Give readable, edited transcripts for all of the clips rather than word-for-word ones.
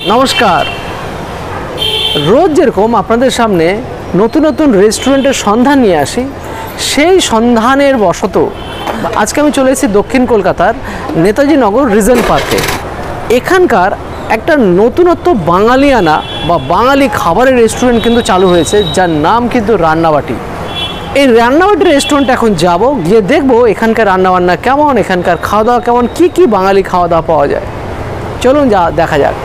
নমস্কার। রোজ যেরকম আপনাদের সামনে নতুন নতুন রেস্টুরেন্টের সন্ধান নিয়ে আসি, সেই সন্ধানের বশত আজকে আমি চলে এসেছি দক্ষিণ কলকাতার নেতাজি নগর রিজেন্ট পার্কে। এখানকার একটা নতুনত্ব বাঙালিয়ানা বা বাঙালি খাবারের রেস্টুরেন্ট কিন্তু চালু হয়েছে, যার নাম কিন্তু রান্না বাটি। এই রান্না বাটি রেস্টুরেন্টে এখন যাব, গিয়ে দেখবো এখানকার রান্নাবান্না কেমন, এখানকার খাওয়া দাওয়া কেমন, কী কী বাঙালি খাওয়া দাওয়া পাওয়া যায়। চলুন দেখা যাক।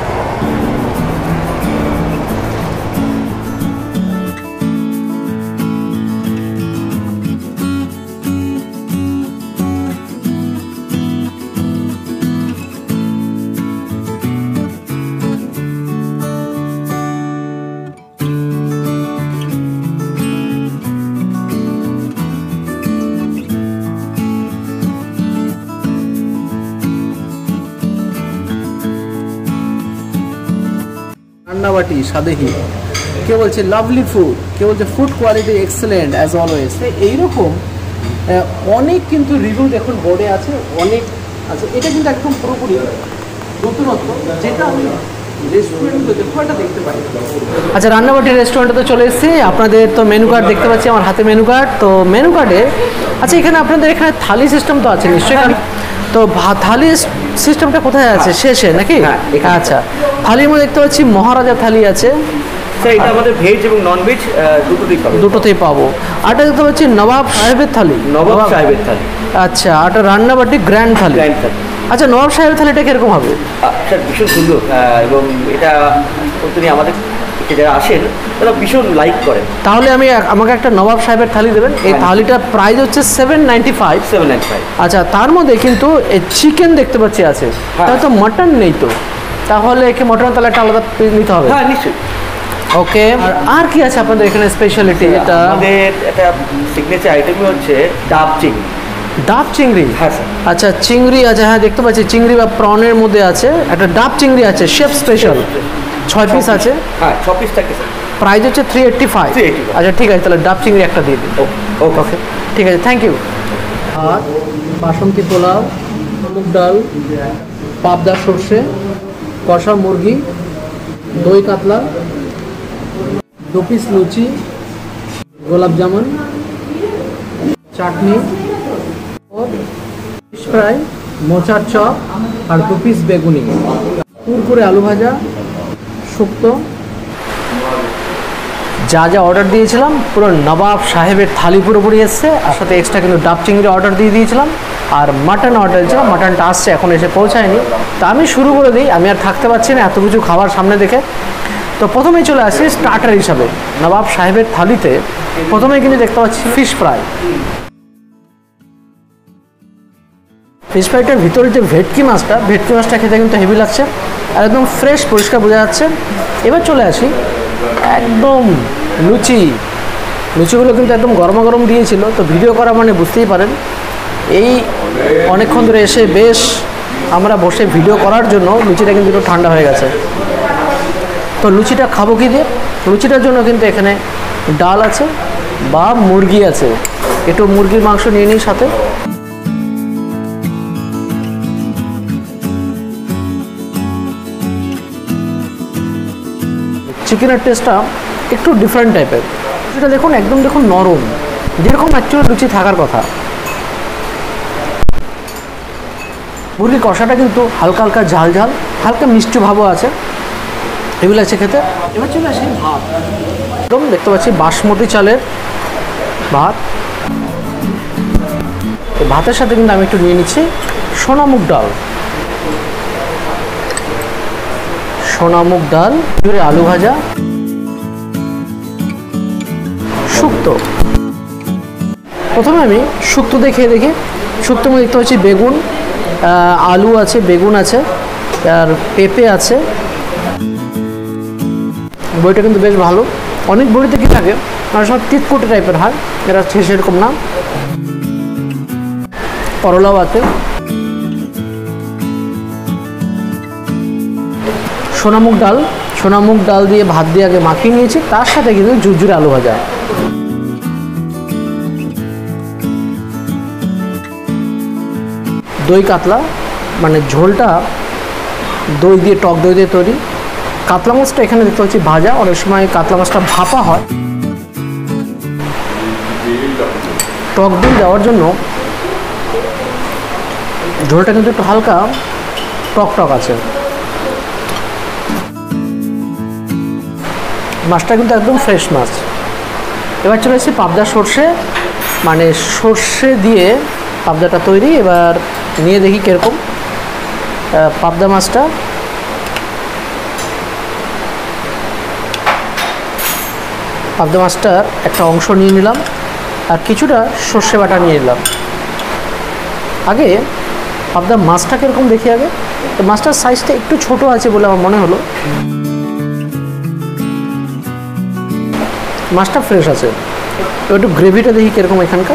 রান্না বাটি সাদেহি, কে বলছে লাভলি ফুড, কে বলছে food quality excellent as always. এইরকম অনেক কিন্তু রিভিউ দেখুন বোর্ডে আছে, অনেক আছে। এটা কিন্তু একদম পুরোপুরি নতুনত্ব, যেটা আমি রেস্টুরেন্টগুলোতে খুব একটা দেখতে পাই। আচ্ছা, রান্নাবাটি রেস্টুরেন্টে তো চলে এসেছি। আপনাদের তো মেনু কার্ড দেখতে পাচ্ছি, আমার হাতে মেনু কার্ড। তো মেনু কার্ডে আচ্ছা, এখানে আপনাদের এখানে থালি সিস্টেম তো আছে নিশ্চয়ই। তো থালি সিস্টেমটা কোথায় আছে, শেষে নাকি? আচ্ছা, থালির মধ্যে দেখতে পাচ্ছি মহারাজা থালি আছে। এটা আমাদের ভেজ এবং নন ভেজ দুটোতেই পাবো। আরটা দেখতে পাচ্ছি নবাব সাহেবের থালি। নবাব সাহেবের থালি। আচ্ছা, আরটা রান্নাবাটি গ্র্যান্ড থালি। আচ্ছা, নবাব সাহেবের থালিটা কিরকম হবে? ভীষণ সুন্দর, এবং এটা আমাদের যারা আসেন তারা ভীষণ লাইক করেন। তাহলে আমাকে একটা নবাব সাহেবের থালি দেবেন। এই থালিটার প্রাইস হচ্ছে 795। আচ্ছা, তার মধ্যে কিন্তু চিকেন দেখতে পাচ্ছি আছে, তাহলে তো মাটন নেই। তো তাহলে কি মটন তাহলে একটা আলাদা নিতে হবে? হ্যাঁ, নিশ্চয়ই। ওকে, আর কি আছে আপনাদের এখানে স্পেশালিটি? এটা আমাদের একটা সিগনেচার আইটেমই হচ্ছে ডাব চিংড়ি। ডাব চিংড়ি? হ্যাঁ স্যার। আচ্ছা, চিংড়ি আছে, হ্যাঁ দেখতে পাচ্ছি চিংড়ি বা প্রনের মধ্যে আছে। একটা ডাব চিংড়ি আছে, শেফ স্পেশাল, 6 পিস আছে। হ্যাঁ, 6 পিস থাকে স্যার। প্রাইস হচ্ছে 385। আচ্ছা ঠিক আছে, তাহলে ডাব চিংড়ি একটা দিয়ে দিন। ওকে, ঠিক আছে, থ্যাংক ইউ। আর বাসন্তী পোলাও, মুগ ডাল, পাবদা সর্ষে, কষা মুরগি, দই কাতলা, 2 পিস লুচি, গোলাপ জামুন, চাটনি, ফিশ ফ্রাই, মোচার চপ, আর 2 পিস বেগুনি, কুরকুরে আলু ভাজা, শুক্তো। যা যা অর্ডার দিয়েছিলাম পুরো নবাব সাহেবের থালি পুরোপুরি এসছে। আর সাথে এক্সট্রা কিন্তু ডাব চিংড়ি অর্ডার দিয়ে দিয়েছিলাম, আর মাটন অর্ডার দিয়েছিলাম। মাটনটা আসছে, এখন এসে পৌঁছায়নি। তা আমি শুরু করে দিই, আমি আর থাকতে পারছি না এত কিছু খাবার সামনে দেখে। তো প্রথমেই চলে আসি স্টার্টার হিসাবে নবাব সাহেবের থালিতে। প্রথমেই কিন্তু দেখতে পাচ্ছি ফিশ ফ্রাই। ফিশ ফ্রাইটার ভিতরে যে ভেটকি মাছটা খেতে কিন্তু হেভি লাগছে, আর একদম ফ্রেশ পরিষ্কার বোঝা যাচ্ছে। এবার চলে আসি একদম লুচিগুলো কিন্তু একদম গরমা গরম দিয়েছিল। তো ভিডিও করা মানে বুঝতেই পারেন, এই অনেকক্ষণ ধরে এসে বেশ আমরা বসে ভিডিও করার জন্য লুচিটা কিন্তু একটু ঠান্ডা হয়ে গেছে। তো লুচিটা খাবো কি দিয়ে? লুচিটার জন্য কিন্তু এখানে ডাল আছে বা মুরগি আছে, একটু মুরগির মাংস নিয়ে নিই সাথে। চিকেনের টেস্টটা একটু ডিফারেন্ট টাইপের। সেটা দেখুন, একদম দেখুন নরম, যেরকম অ্যাকচুয়ালি লুচি থাকার কথা। মুরগির কষাটা কিন্তু হালকা হালকা ঝাল ঝাল, হালকা মিষ্টি ভাবও আছে, এগুলো আছে খেতে। এবার চলে আসি ভাত। একদম দেখতে পাচ্ছি বাসমতি চালের ভাত। ভাতের সাথে কিন্তু আমি একটু নিয়ে নিচ্ছি সোনামুগ ডাল, জুড়ে আলু ভাজা, শুক্তো। প্রথমে আমি শুক্তো দিয়ে খেয়ে দেখি। শুক্তোর মধ্যে দেখতে পাচ্ছি বেগুন, আলু আছে, বেগুন আছে, আর পেঁপে আছে। বইটা কিন্তু বেশ ভালো। অনেক বড়িতে কি থাকে অনেক সময় তিতকুটে টাইপের হয়, এটা সেরকম না। করলাও আছে, সোনামুগ ডাল দিয়ে ভাত দিয়ে আগে মাখিয়ে নিয়েছি, তার সাথে কিন্তু ঝুরঝুরে আলু ভাজা। দই কাতলা, মানে ঝোলটা দই দিয়ে, টক দই দিয়ে তৈরি, কাতলা মাছটা এখানে দেখতে পাচ্ছি ভাজা, অনেক সময় কাতলা মাছটা ভাপা হয়। টক দই দেওয়ার জন্য ঝোলটা কিন্তু একটু হালকা টক টক আছে। মাছটা কিন্তু একদম ফ্রেশ মাছ। এবার চলে এসেছি পাবদা সর্ষে, মানে সর্ষে দিয়ে পাবদাটা তৈরি। এবার নিয়ে দেখি কীরকম পাবদা মাছটা। পাবদা মাছটার একটা অংশ নিয়ে নিলাম আর কিছুটা সর্ষে বাটা নিয়ে নিলাম। আগে পাবদা মাছটা কীরকম দেখি আগে। তো মাছটার সাইজটা একটু ছোট আছে বলে আমার মনে হলো। মাছটা ফ্রেশ আছে। তো একটু গ্রেভিটা দেখি কীরকম এখানকার।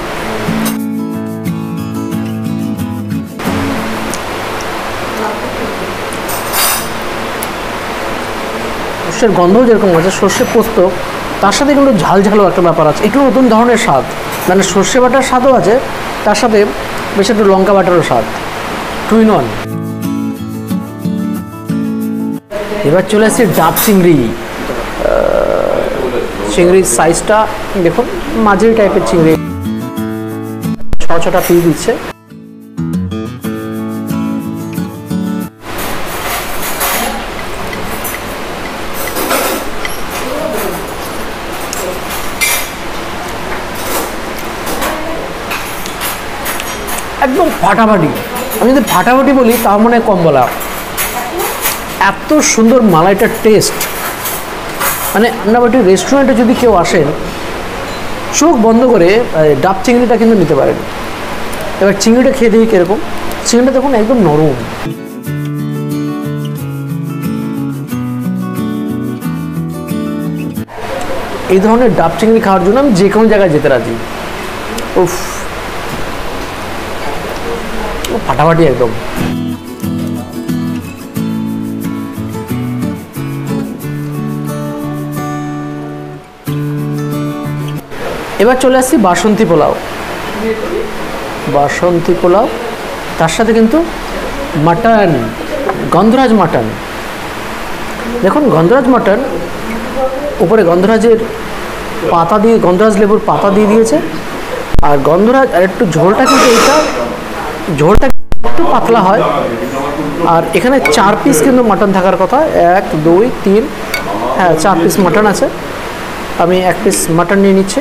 সর্ষের গন্ধও যেরকম আছে, সর্ষে পোস্ত, তার সাথে কিন্তু ঝাল ঝালও একটা ব্যাপার আছে, একটু নতুন ধরনের স্বাদ। মানে সর্ষে বাটার স্বাদও আছে, তার সাথে বেশ একটু লঙ্কা বাটারও স্বাদ, টু ইন ওয়ান। এবার চলে আসছে ডাব চিংড়ি। চিংড়ির সাইজটা দেখুন, মাঝারি টাইপের চিংড়ি, 6-6টা পিস দিচ্ছে। একদম ফাটাফাটি। আমি যদি ফাটাফাটি বলি তার মনে কম বলা। এত সুন্দর মালাইটার টেস্ট, মানে রান্না বাটির রেস্টুরেন্টে যদি কেউ আসেন চোখ বন্ধ করে ডাব চিংড়িটা কিন্তু নিতে পারেন। এবার চিংড়িটা খেয়ে দেখি কীরকম। চিংড়িটা দেখুন একদম নরম। এই ধরনের ডাব চিংড়ি খাওয়ার জন্য আমি যে কোনো জায়গায় যেতে রাজি। উফ, ফাটাফাটি একদম। এবার চলে আসছি বাসন্তী পোলাও। বাসন্তী পোলাও, তার সাথে কিন্তু মাটন, গন্ধরাজ মাটন। দেখুন গন্ধরাজ মাটন, উপরে গন্ধরাজের পাতা দিয়ে, গন্ধরাজ লেবুর পাতা দিয়ে দিয়েছে। আর গন্ধরাজ আর একটু ঝোলটা কিন্তু এইটা ঝোলটা একটু পাতলা হয়। আর এখানে 4 পিস কিন্তু মাটন থাকার কথা, 1 2 3, হ্যাঁ 4 পিস মাটন আছে। আমি 1 পিস মাটন নিয়ে নিচ্ছি।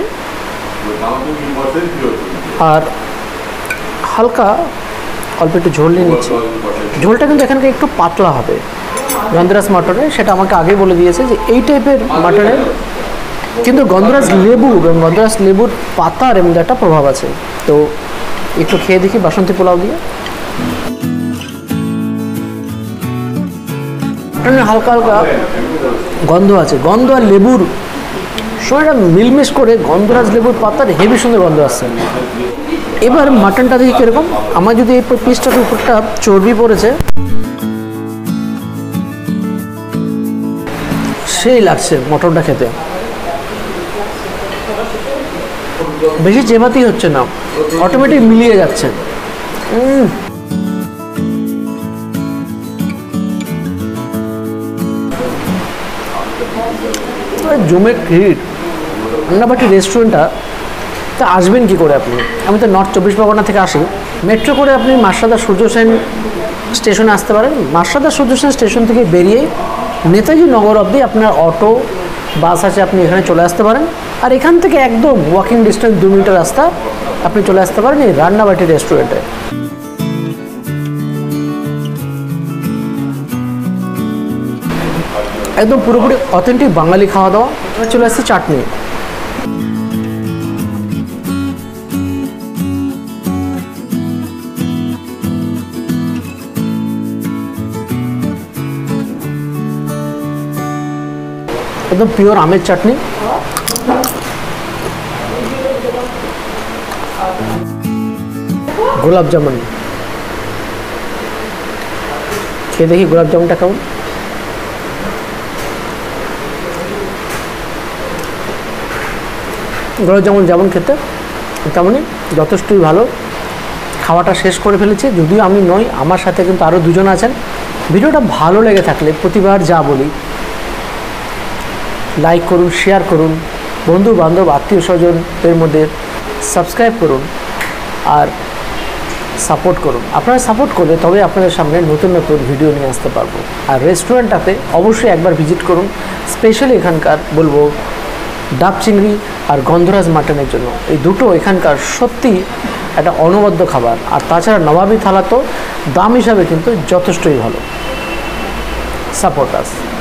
আর হালকা অল্প একটু ঝোল নিয়ে নিচ্ছি। ঝোলটা কিন্তু এখানকার একটু পাতলা হবে গন্ধরাজ মাটনে, সেটা আমাকে আগে বলে দিয়েছে যে এই টাইপের মাটনের কিন্তু গন্ধরাজ লেবু এবং গন্ধরাজ লেবুর পাতার এমন একটা প্রভাব আছে। তো একটু খেয়ে দেখি বাসন্তী পোলাও দিয়ে। হালকা হালকা গন্ধ আছে, গন্ধ আর লেবুর সবাইটা মিলমিশ করে গন্ধরাজ লেবুর পাতার হেভি সুন্দর গন্ধ আসছে। এবার মাটনটা দেখি কীরকম। আমার যদি এই পিসটার উপরটা চর্বি পড়েছে, সেই লাগছে মটনটা খেতে। বেশি চেপাতি হচ্ছে না, অটোমেটিক মিলিয়ে যাচ্ছে। জমে হিট। রান্না বাটি রেস্টুরেন্টটা তা আসবেন কী করে আপনি? আমি তো নর্থ 24 পরগনা থেকে আসি। মেট্রো করে আপনি মাসাদা সূর্য সেন স্টেশনে আসতে পারেন। মাসাদা সূর্য সেন স্টেশন থেকে বেরিয়ে নেতাজি নগর অবধি আপনার অটো বাস আছে, আপনি এখানে চলে আসতে পারেন। আর এখান থেকে একদম ওয়াকিং ডিস্টেন্স 2 মিনিটের রাস্তা, আপনি চলে আসতে পারেন এই রান্না বাটি রেস্টুরেন্টে। একদম পুরোপুরি অথেন্টিক বাঙালি খাওয়া দাওয়া। চলে আসছে চাটনি। একদম পিওর আমের চাটনি। গোলাপ জামুন খেয়ে দেখি গোলাপ জামুনটা কেমন। গোলাপ জামুন যেমন খেতে তেমনই যথেষ্টই ভালো। খাওয়াটা শেষ করে ফেলেছি, যদিও আমি নই, আমার সাথে কিন্তু আরও 2জন আছেন। ভিডিওটা ভালো লেগে থাকলে প্রতিবার যা বলি লাইক করুন, শেয়ার করুন, বন্ধু বান্ধব আত্মীয় স্বজনদের মধ্যে সাবস্ক্রাইব করুন আর সাপোর্ট করুন। আপনারা সাপোর্ট করলে তবে আপনাদের সামনে নতুন নতুন ভিডিও নিয়ে আসতে পারবো। আর রেস্টুরেন্টটাতে অবশ্যই একবার ভিজিট করুন, স্পেশালি এখানকার বলবো ডাব চিংড়ি আর গন্ধরাজ মাটনের জন্য। এই দুটো এখানকার সত্যি একটা অনবদ্য খাবার। আর তাছাড়া নবাবী থালা তো দাম হিসাবে কিন্তু যথেষ্টই ভালো। সাপোর্ট আস।